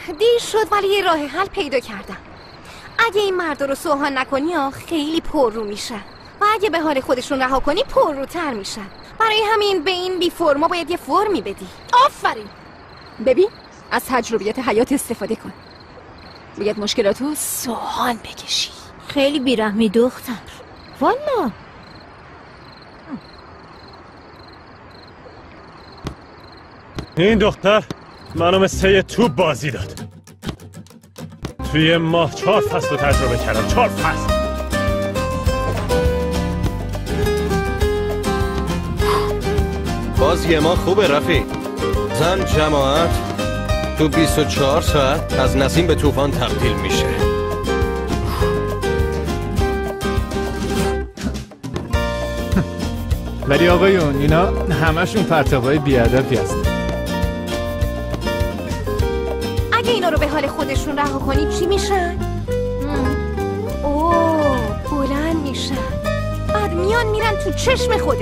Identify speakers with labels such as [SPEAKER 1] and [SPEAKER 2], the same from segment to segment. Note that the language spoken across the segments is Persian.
[SPEAKER 1] دیر شد ولی یه راه حل پیدا کردم. اگه این مردا رو سوهان نکنی خیلی پر رو میشن و اگه به حال خودشون رها کنی پر روتر میشن. برای همین به این بی فرما باید یه فرمی بدی.
[SPEAKER 2] آفرین. ببین از تجربیات حیات استفاده کن. باید مشکلاتو سوهان بکشی.
[SPEAKER 3] خیلی بیرحمی دختر. والا
[SPEAKER 4] این دختر منو مثل یه توپ بازی داد. توی ماه 4 فصل رو تجربه کردم. 4 فصل.
[SPEAKER 5] بازی ما خوبه رفیق. زن جماعت تو 24 ساعت از نسیم به طوفان تبدیل میشه.
[SPEAKER 6] ولی آقایون اینا همشون پرتقای بیادبی هستن.
[SPEAKER 1] اگه اینا رو به حال خودشون رها کنی چی میشن؟ اوه بلند میشن، بعد میرن تو چشم خوده.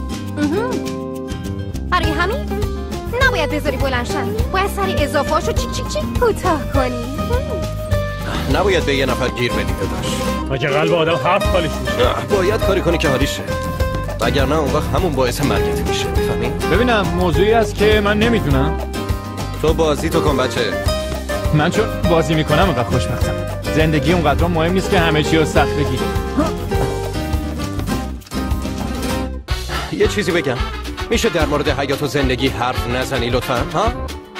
[SPEAKER 1] برای همین نباید بذاری بلندشن، باید سری اضافه‌اشو چیک کوتاه کنی.
[SPEAKER 5] نباید به یه نفر گیر بدی داداش.
[SPEAKER 4] مگه قلب آدم 7 خالیش میشه؟
[SPEAKER 5] باید کاری کنی که حالیشه، وگرنه اون وقت همون باعث مرگت میشه. میفهمی؟
[SPEAKER 6] ببینم موضوعی هست که من نمیدونم.
[SPEAKER 5] تو بازی تو کن بچه.
[SPEAKER 6] من چون بازی میکنم اینقدر خوشبختم. زندگی اونقدر مهم نیست که همه چی رو سخت بگیری.
[SPEAKER 5] یه چیزی بگم، میشه در مورد حیات و زندگی حرف نزنی لطفاً؟ ها؟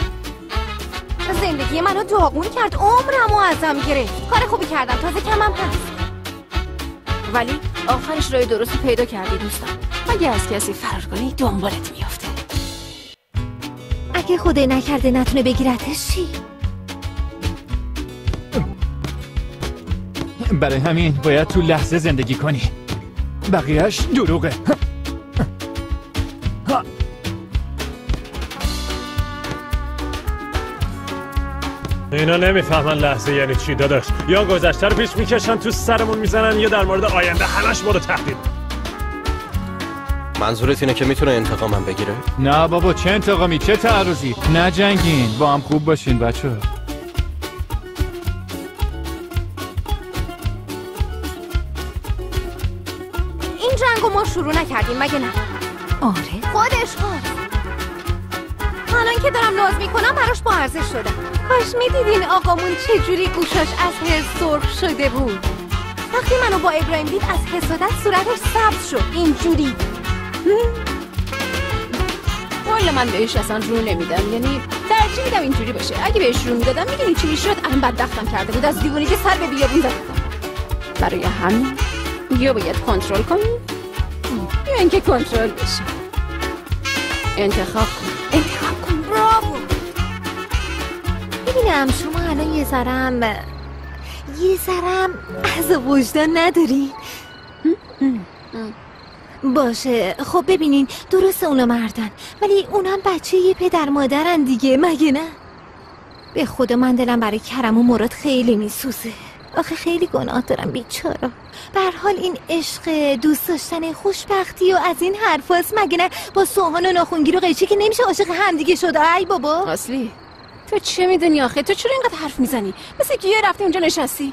[SPEAKER 1] زندگی منو داغون کرد، عمرمو ازم گرفت. کار خوبی کردم، تازه کمم هست.
[SPEAKER 2] ولی آخرش راه درستی پیدا کردی دوستان. اگه از کسی فرار کنی دنبالت میافته.
[SPEAKER 3] اگه خدای نکرده نتونه بگیرتش چی؟
[SPEAKER 6] برای همین باید تو لحظه زندگی کنی، بقیهش دروغه.
[SPEAKER 4] اینا نمیفهمن لحظه یعنی چی داداش. یا گذشته رو پیش میکشن تو سرمون میزنن یا در مورد آینده همش ما رو تهدید.
[SPEAKER 5] منظورت اینه که میتونه انتقامم بگیره؟
[SPEAKER 6] نه بابا، چه انتقامی، چه تعرضی. نجنگین، با هم خوب باشین بچه.
[SPEAKER 1] این جنگو ما شروع نکردیم مگه نه؟
[SPEAKER 3] آره
[SPEAKER 1] خودش هست. الان که دارم ناز میکنم براش با ارزش شدم. کاش میدیدین آقامون چجوری گوشاش از حس سرخ شده بود. وقتی منو با ابراهیم دید از حسادت صورتش سبز شد اینجوری.
[SPEAKER 2] والا من بهش اصلا رو نمیدم، یعنی ترجیح میدم اینجوری باشه. اگه بهش رو میدادم میدونی چی میشد؟ الان بدبختم کرده بود، از دیوونگی سر به بیابون زده بودم. برای همین یا باید کنترل کنی یا اینکه کنترل بشی. انتخاب کن.
[SPEAKER 1] براوو.
[SPEAKER 3] ببینم شما الان یه ذرم از وجدان نداری؟ باشه خب ببینین، درست اونا مردن ولی اونا بچه یه پدر مادرن دیگه، مگه نه؟ به خدا من دلم برای کرم و مراد خیلی میسوزه. آخه خیلی گناه دارم بیچاره. به هر حال این عشق، دوست داشتن، خوشبختی و از این حرفاست مگه نه؟ با سوهان و ناخونگیر و قیچی که نمیشه عاشق همدیگه شده. ای بابا
[SPEAKER 2] اصلی تو چه میدونی آخه؟ تو چرا اینقدر حرف میزنی؟ مثل که یه رفتی اونجا نشستی.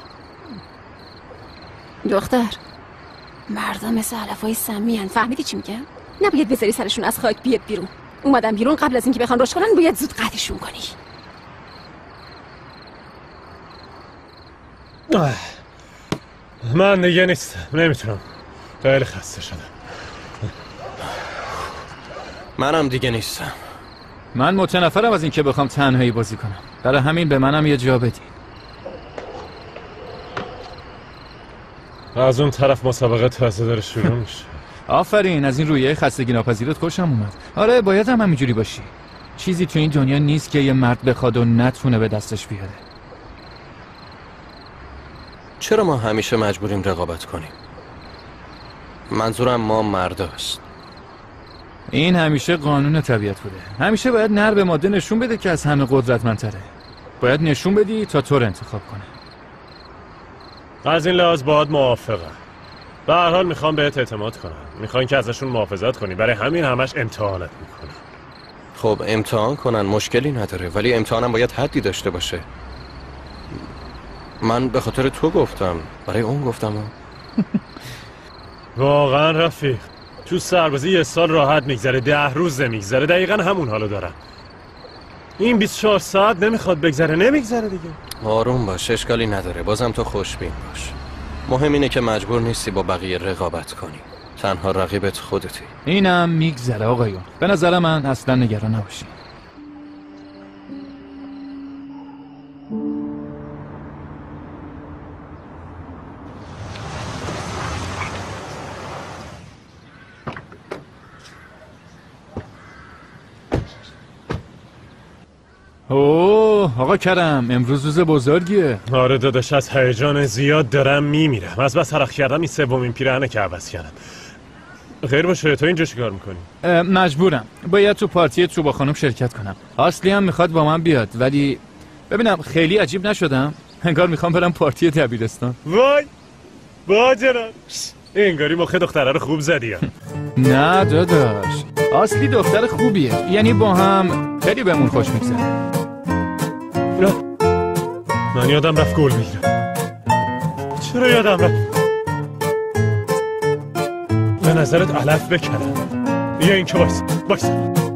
[SPEAKER 2] دختر، مردا مثل علفای سمی هن. فهمیدی چی میگم؟ نباید بذاری سرشون از خاک بیاد بیرون. اومدن بیرون قبل از اینکه بخوان رشد کنن باید زود قطعشون کنی.
[SPEAKER 4] من دیگه نیستم، نمیتونم، خیلی خسته شدم.
[SPEAKER 5] منم دیگه نیستم.
[SPEAKER 6] من متنفرم از این که بخوام تنهایی بازی کنم. برای همین به منم یه جا بدین.
[SPEAKER 4] از اون طرف مسابقه تازه داره شروع میشه.
[SPEAKER 6] آفرین، از این رویه خستگی ناپذیرت خوشم اومد. آره باید هم همینجوری باشی. چیزی تو این دنیا نیست که یه مرد بخواد و نتونه به دستش بیاره.
[SPEAKER 5] چرا ما همیشه مجبوریم رقابت کنیم؟ منظورم ما مرداست.
[SPEAKER 6] این همیشه قانون طبیعت بوده. همیشه باید نر به ماده نشون بده که از همه قدرتمندتره. باید نشون بدی تا تو رو انتخاب کنه.
[SPEAKER 4] از این لحاظ باهات موافقم. به هر حال میخوام بهت اعتماد کنم. میخوان که ازشون محافظت کنی. برای همین همش امتحانت میکنم.
[SPEAKER 5] خب امتحان کنن، مشکلی نداره، ولی امتحانم باید حدی داشته باشه. من به خاطر تو گفتم، برای اون گفتم.
[SPEAKER 4] واقعا رفیق تو سربازی 1 سال راحت میگذره، 10 روز نمیگذره، دقیقا همون حالو دارم. این 24 ساعت نمیخواد بگذره، نمیگذره دیگه.
[SPEAKER 5] آروم باش، اشکالی نداره، بازم تو خوشبین باش. مهم اینه که مجبور نیستی با بقیه رقابت کنی، تنها رقیبت خودتی.
[SPEAKER 6] اینم میگذره آقایون، به نظر من اصلا نگران نباشین. اوه آقا کرم، امروز روز بزرگیه.
[SPEAKER 4] آره داداش، از هیجان زیاد دارم میمیرم. از بس حرق کردم این 3مین پیراهنه که عوض کردم. خیر باشه، تو اینجا چیکار میکنی؟
[SPEAKER 6] مجبورم، باید تو پارتی چوبا خانم شرکت کنم. اصلی هم میخواد با من بیاد، ولی ببینم خیلی عجیب نشدم؟ انگار میخوام برم پارتی دبیرستان.
[SPEAKER 4] وای باجران، انگاری مخ دختره رو خوب زدی ها.
[SPEAKER 6] نه داداش، اصلی دختر خوبیه، یعنی با هم خیلی بهمون خوش میگذره.
[SPEAKER 4] من یادم رفت گل بگیرم. چرا یادم رفت؟ به نظرت علف بکنم یا این که بایست.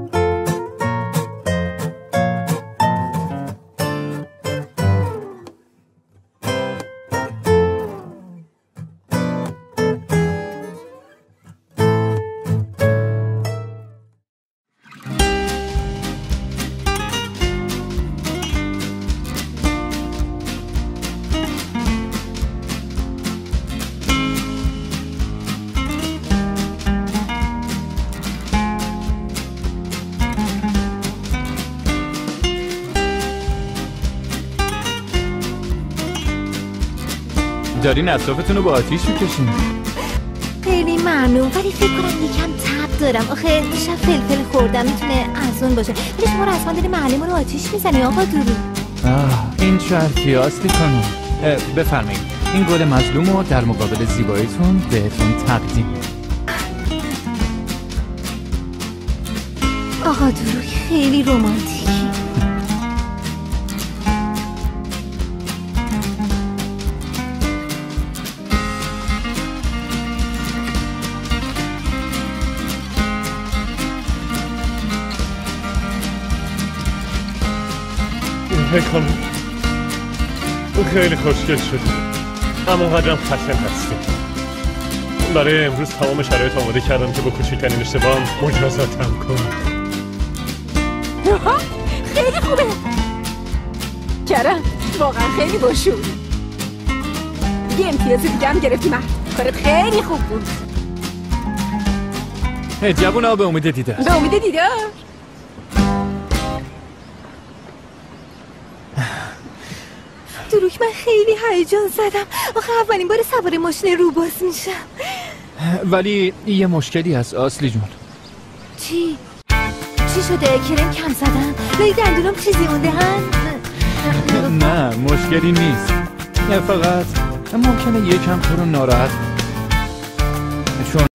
[SPEAKER 6] دارین اطرافتون رو با آتیش میکشین.
[SPEAKER 3] خیلی ممنون، ولی فکر کنم یکم تب دارم. آخه دیشب فلفل خوردم، میتونه از اون باشه. ولی شما رسما داری محله ما رو آتیش میزنی آقا درو.
[SPEAKER 6] این چه حرفی اصلی خانم؟ بفرمایید این گل مظلوم رو در مقابل زیباییتون بهتون تقدیم.
[SPEAKER 3] آقا درو خیلی رمانتیکی.
[SPEAKER 4] هی خانم، خیلی خوشگل شدی، اما قدرم خشن هستی. برای امروز تمام شرایط آماده کردم که با کوچکترین اشتباهم مجازاتم کن.
[SPEAKER 2] خیلی خوبه کرم، واقعا خیلی باشو. یه امتیاز دیگه هم گرفتی مرد، کارت خیلی خوب بود.
[SPEAKER 6] جوونا به امید دیدار.
[SPEAKER 2] به امید دیدار.
[SPEAKER 3] دروک من خیلی هیجان زدم. آخه اولین بار سوار ماشین روباز میشم.
[SPEAKER 6] ولی یه مشکلی هست اصلی جون.
[SPEAKER 3] چی شده؟ کرم کم زدم؟ لای دندونم چیزی مونده هن؟
[SPEAKER 6] نه مشکلی نیست، فقط ممکنه یکم تو رو ناراحت، چون